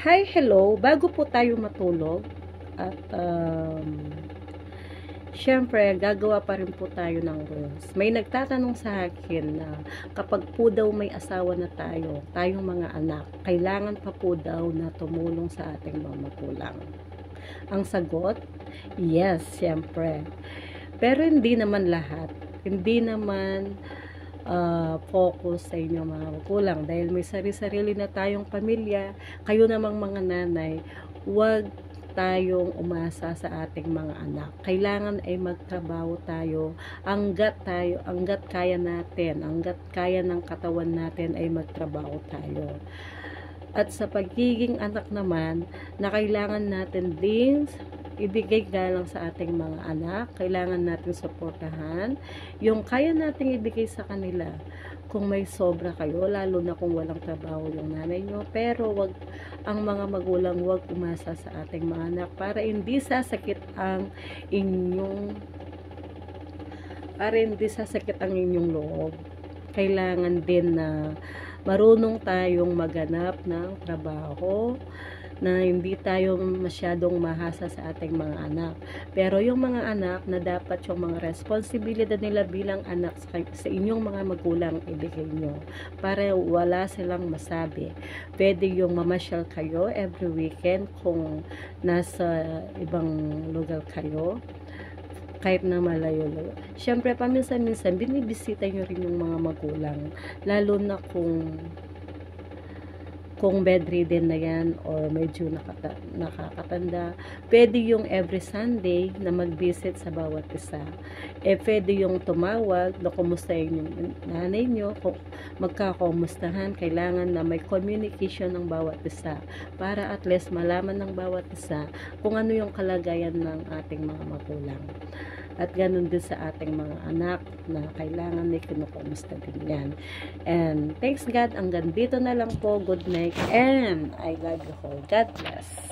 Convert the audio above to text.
Hi, hello. Bago po tayo matulog at syempre gagawa pa rin po tayo ng rules. May nagtatanong sa akin na kapag po daw may asawa na tayong mga anak, kailangan pa po daw na tumulong sa ating mga magulang. Ang sagot, yes, syempre. Pero hindi naman lahat. Hindi naman focus sa inyong mga magulang dahil may sarili-sarili na tayong pamilya. Kayo namang mga nanay, huwag tayong umasa sa ating mga anak. Kailangan ay magtrabaho tayo hanggat kaya natin, hanggat kaya ng katawan natin ay magtrabaho tayo. At sa pagiging anak naman, na kailangan natin din ibigay galang sa ating mga anak, kailangan natin suportahan yung kaya nating ibigay sa kanila. Kung may sobra kayo, lalo na kung walang trabaho yung nanay nyo, pero ang mga magulang wag umasa sa ating mga anak para hindi sasakit ang inyong loob. Kailangan din na marunong tayong maghanap ng trabaho, na hindi tayo masyadong mahasa sa ating mga anak. Pero yung mga anak na dapat yung mga responsibilidad nila bilang anak sa inyong mga magulang ibigay nyo para wala silang masabi. Pwede yung mamasyal kayo every weekend kung nasa ibang lugar kayo, kahit na malayo-layo. Siyempre, paminsan-minsan, binibisita nyo rin yung mga magulang. Lalo na kung bedridden na yan or medyo nakakatanda, pwede yung every Sunday na mag-visit sa bawat isa. Pwede yung tumawag na kumustahin yung nanay nyo, kung magkakumustahan, kailangan na may communication ng bawat isa para at least malaman ng bawat isa kung ano yung kalagayan ng ating mga magulang. At ganun din sa ating mga anak na kailangan may kinukumusta din yan. And thanks God, hanggang dito na lang po. Good night and I love you all. God bless.